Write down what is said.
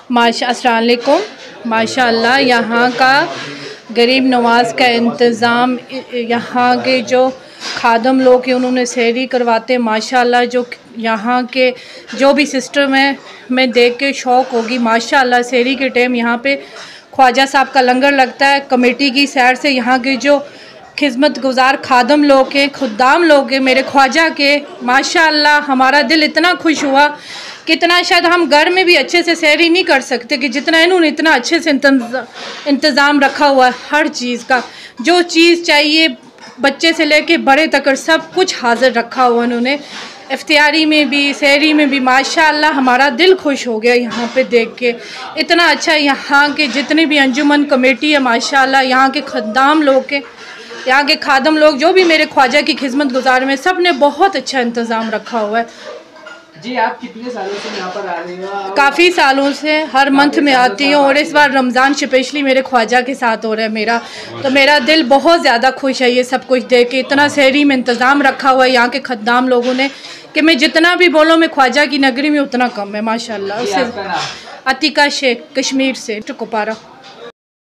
अस्सलाम वालेकुम। माशाअल्लाह यहाँ का गरीब नवाज का इंतज़ाम, यहाँ के जो खादम लोग हैं उन्होंने सहरी करवाते माशाअल्लाह। जो यहाँ के जो भी सिस्टम है मैं देख के शौक़ होगी माशाअल्लाह। सहरी के टाइम यहाँ पे ख्वाजा साहब का लंगर लगता है। कमेटी की सैर से यहाँ के जो खिदमत गुज़ार खादम लोग हैं, खुद्दाम लोग हैं मेरे ख्वाजा के, माशाअल्लाह हमारा दिल इतना खुश हुआ कि इतना शायद हम घर में भी अच्छे से सहरी नहीं कर सकते कि जितना इन्होंने इतना अच्छे से इंतज़ाम रखा हुआ है। हर चीज़ का जो चीज़ चाहिए बच्चे से लेके बड़े तक सब कुछ हाज़िर रखा हुआ उन्होंने, इफ्तियारी में भी सहरी में भी। माशाअल्लाह हमारा दिल खुश हो गया यहाँ पे देख के। इतना अच्छा यहाँ के जितने भी अंजुमन कमेटी है माशाअल्लाह, यहाँ के खद्दाम लोग के, यहाँ के खादम लोग जो भी मेरे ख्वाजा की खिदमत गुजार में, सब ने बहुत अच्छा इंतज़ाम रखा हुआ है। जी आप कितने सालों से यहाँ पर आ रही हो? काफ़ी सालों से हर मंथ में आती हूँ और इस बार रमज़ान स्पेशली मेरे ख्वाजा के साथ हो रहा है मेरा, तो मेरा दिल बहुत ज़्यादा खुश है ये सब कुछ देख के। इतना सहरी में इंतज़ाम रखा हुआ है यहाँ के खद्दाम लोगों ने कि मैं जितना भी बोलूँ मैं ख्वाजा की नगरी में उतना कम है माशाअल्लाह। उससे अतीका शेख कश्मीर से कुपवारा।